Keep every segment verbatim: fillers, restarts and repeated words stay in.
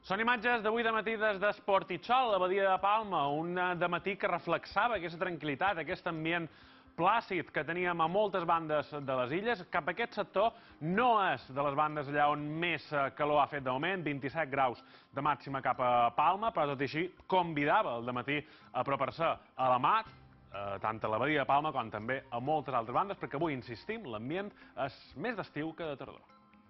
Són imatges d'avui de matí des d'Esportitxol, a la badia de Palma, un dematí que reflexava aquesta tranquil·litat, aquest ambient plàcid que teníem a moltes bandes de les illes. Cap a aquest sector no és de les bandes allà on més calor ha fet de moment, vint-i-set graus de màxima cap a Palma, però tot i així convidava el dematí a apropar-se a la mar, tant a la badia de Palma com també a moltes altres bandes, perquè avui, insistim, l'ambient és més d'estiu que de tardor.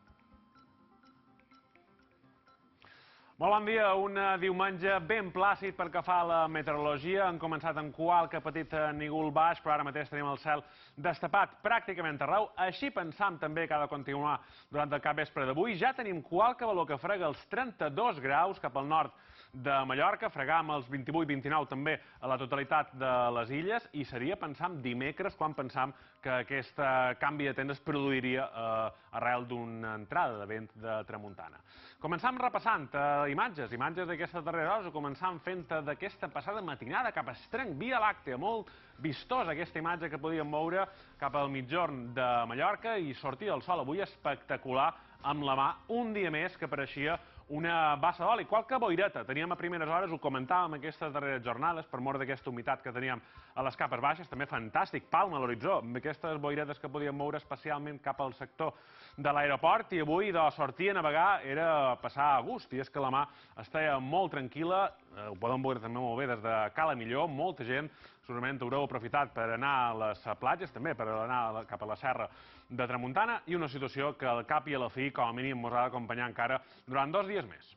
Molt bon dia, un diumenge ben plàcid pel que fa a la meteorologia. Han començat amb qualque petit nígol baix, però ara mateix tenim el cel destapat pràcticament arreu. Així pensam també que ha de continuar durant el capvespre d'avui. Ja tenim qualque valor que frega els trenta-dos graus cap al nord de Mallorca, fregar amb els vint-i-vuit vint-i-nou també a la totalitat de les illes, i seria, pensam, dimecres quan pensam que aquest canvi de temps es produiria arrel d'una entrada de vent de tramuntana. Començam repassant imatges, imatges d'aquesta darrera hora, començam fent d'aquesta passada matinada cap a Estrenc, Via Làctea, molt vistosa aquesta imatge que podíem veure cap al mitjorn de Mallorca, i sortir el sol avui espectacular amb la mà, un dia més que pareixia una bassa d'oli. Qualque boireta teníem a primeres hores, ho comentàvem aquestes darreres jornades, per mort d'aquesta humitat que teníem a les capes baixes, també fantàstic, Palma a l'horitzó, amb aquestes boiretes que podíem moure especialment cap al sector de l'aeroport, i avui de sortir a navegar era passar a gust, i és que la mà estava molt tranquil·la, ho podem veure també molt bé des de Cala Millor, molta gent segurament haureu aprofitat per anar a les platges, també per anar cap a la serra de Tramuntana, i una situació que al cap i a la fi, com a mínim, ens ha d'acompanyar encara durant dos dies més.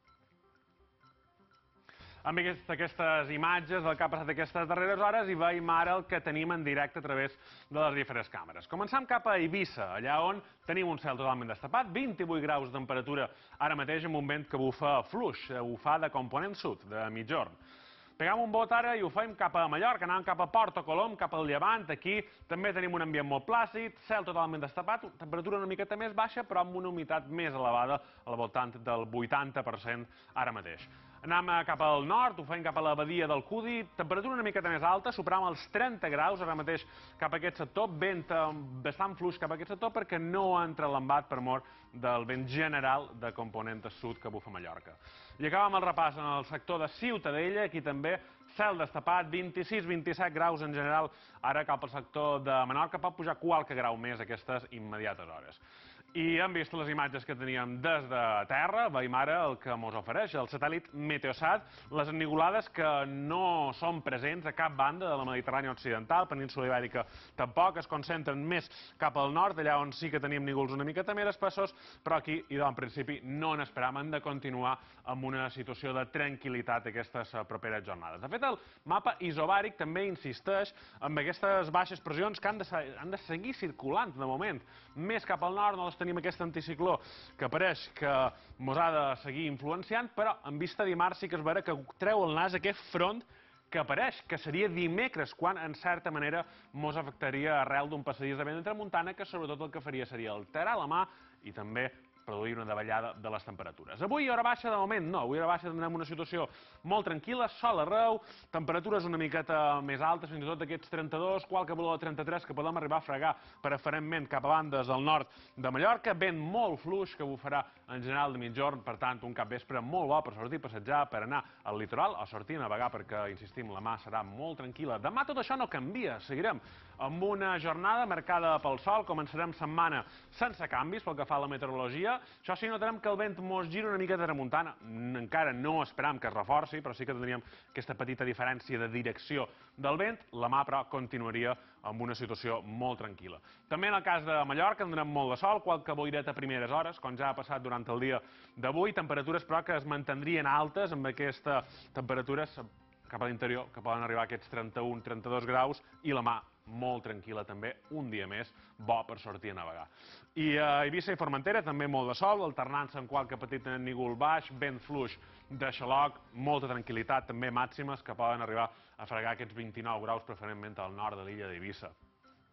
Amb aquestes imatges del que ha passat aquestes darreres hores, i veiem ara el que tenim en directe a través de les diferents càmeres. Començam cap a Eivissa, allà on tenim un cel totalment destapat, vint-i-vuit graus de temperatura ara mateix, amb un vent que bufa fluix, bufar de component sud, de mitjorn. Pegam un bot ara i ho fem cap a Mallorca, anàvem cap a Porto Colom, cap al Llevant. Aquí també tenim un ambient molt plàcid, cel totalment destapat, temperatura una miqueta més baixa, però amb una humitat més elevada, al voltant del vuitanta per cent ara mateix. Anem cap al nord, ho fem cap a la badia del Cudi, temperatura una miqueta més alta, superam els trenta graus ara mateix cap a aquest sector, vent bastant fluix cap a aquest sector perquè no entra l'embat per mort del vent general de component sud que bufa Mallorca. I acabem el repàs en el sector de Ciutadella, aquí també cel destapat, vint-i-sis vint-i-set graus en general, ara cap al sector de Menorca, pot pujar qualque grau més aquestes immediates hores. I hem vist les imatges que teníem des de terra, veiem ara el que ens ofereix el satèl·lit Meteosat, les ennivolades que no són presents a cap banda de la Mediterrània occidental, península Ibèrica tampoc, es concentren més cap al nord, allà on sí que tenim nígols una miqueta més espessos, però aquí, i en principi, no n'esperam, hem de continuar amb una situació de tranquil·litat aquestes properes jornades. De fet, el mapa isobàric també insisteix en aquestes baixes pressions que han de, han de seguir circulant de moment, més cap al nord, no tenim aquest anticicló que pareix que ens ha de seguir influenciant, però en vista dimarts sí que es veurà que treu el nas aquest front que apareix, que seria dimecres, quan en certa manera ens afectaria arrel d'un passadís de vent de tramuntana que sobretot el que faria seria alterar la mà i també produir una davallada de les temperatures. Avui, hora baixa, de moment, no. Avui, hora baixa, tindrem una situació molt tranquil·la, sol arreu, temperatures una miqueta més altes, fins i tot aquests trenta-dos, qualque valor de trenta-tres que podem arribar a fregar preferentment cap a bandes del nord de Mallorca, vent molt fluix que bufarà en general de mitjorn, per tant, un capvespre molt bo per sortir a passejar, per anar al litoral, o sortir a navegar, perquè, insistim, la mà serà molt tranquil·la. Demà tot això no canvia, seguirem amb una jornada marcada pel sol, començarem setmana sense canvis pel que fa a la meteorologia. Això sí, notarem que el vent ens gira una mica de tramuntana, encara no esperam que es reforci, però sí que tindríem aquesta petita diferència de direcció del vent, la mà però continuaria amb una situació molt tranquil·la. També en el cas de Mallorca tindrem molt de sol, qualque boireta a primeres hores, com ja ha passat durant el dia d'avui, temperatures però que es mantindrien altes amb aquestes temperatures cap a l'interior, que poden arribar a aquests trenta-un trenta-dos graus, i la mà molt tranquil·la també, un dia més, bo per sortir a navegar. I a Eivissa i Formentera també molt de sol, alternant-se amb qualque petit nígol baix, vent fluix de xaloc, molta tranquil·litat, també màximes que poden arribar a fregar aquests vint-i-nou graus, preferentment al nord de l'illa d'Eivissa.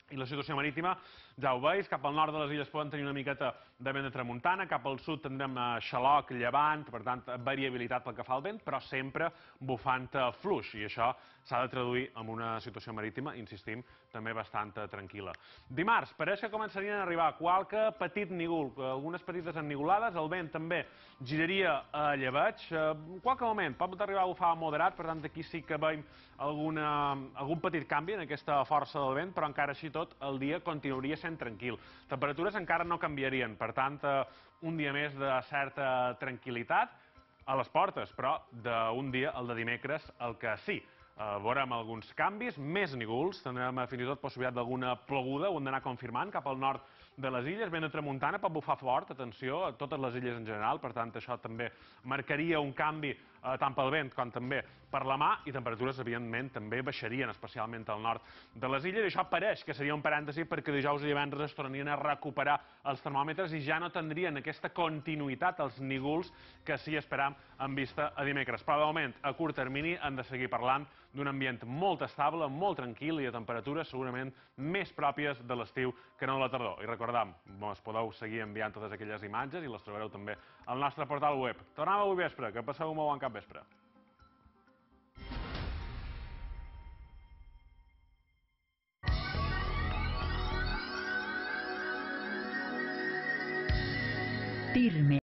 I la situació marítima, ja ho veus, cap al nord de les illes poden tenir una miqueta de vent de tramuntana, cap al sud tindrem xaloc, llevant, per tant, variabilitat pel que fa al vent, però sempre bufant fluix, i això s'ha de traduir en una situació marítima, insistim, també bastant tranquil·la. Dimarts, pareix que començarien a arribar qualque petit nígol, algunes petites ennigolades, el vent també giraria a llebeig, en qualque moment pot arribar a bufar moderat, per tant, aquí sí que veiem alguna, algun petit canvi en aquesta força del vent, però encara així tot, el dia continuaria sent tranquil. Temperatures encara no canviarien, per tant, un dia més de certa tranquil·litat a les portes, però d'un dia, el de dimecres, el que sí. Veurem alguns canvis, més nígols, tindrem fins i tot possibilitat d'alguna ploguda, ho hem d'anar confirmant, cap al nord de les illes, vent a tramuntana, pot bufar fort, atenció, a totes les illes en general, per tant, això també marcaria un canvi tant pel vent com també per la mà, i temperatures, evidentment, també baixarien, especialment al nord de les illes, i això pareix que seria un parèntesi perquè dijous i divendres es tornarien a recuperar els termòmetres i ja no tindrien aquesta continuïtat als nígols que sí esperam en vista a dimecres. Però, de moment, a curt termini, hem de seguir parlant d'un ambient molt estable, molt tranquil i de temperatures segurament més pròpies de l'estiu que no de la tardor. I recordam, us podeu seguir enviant totes aquelles imatges i les trobareu també al nostre portal web. Tornem avui vespre, que passeu un molt bon cap vespre. Firme.